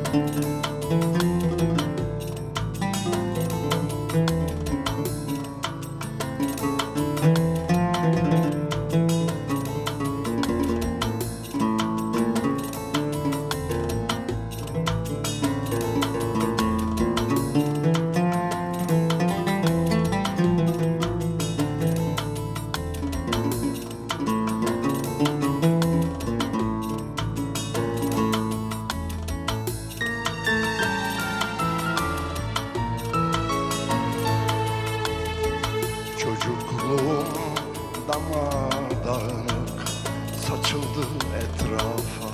Çocukluğum damadağınık saçıldı etrafa.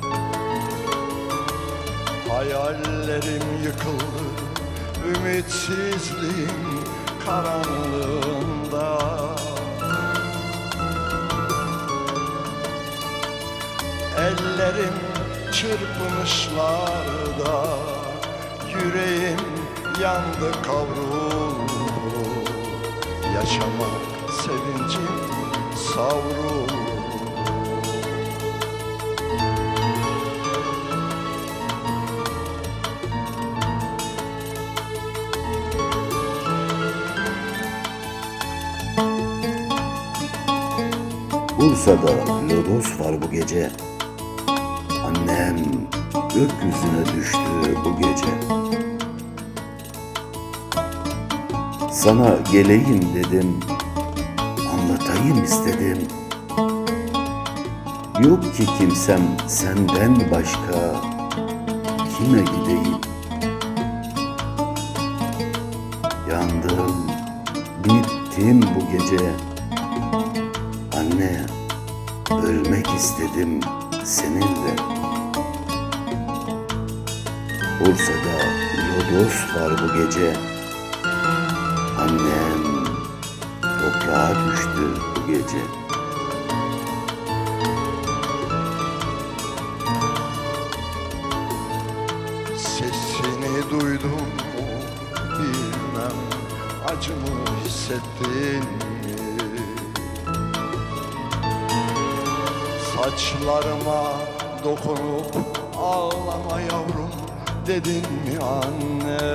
Hayallerim yıkıldı ümitsizliğin karanlığında. Ellerim çırpınışlarda, yüreğim yandı kavruldu. Yaşamak sevincim savruldu. Bursa'da lodos var bu gece. Annem gökyüzüne düştü bu gece. Sana geleyim dedim, anlatayım istedim. Yok ki kimsem senden başka, kime gideyim? Yandım, bittim bu gece. Anne, ölmek istedim seninle. Bursa'da lodos var bu gece. Annem toprağa düştü bu gece. Sesini duydum mu bilmem, acımı hissettin mi? Saçlarıma dokunup ağlama yavrum dedin mi anne?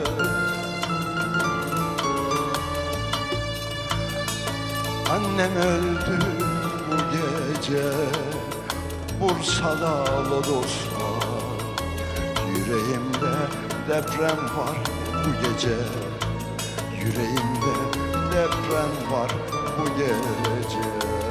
Annem öldü bu gece, Bursa'da lodos var. Yüreğimde deprem var bu gece, yüreğimde deprem var bu gece.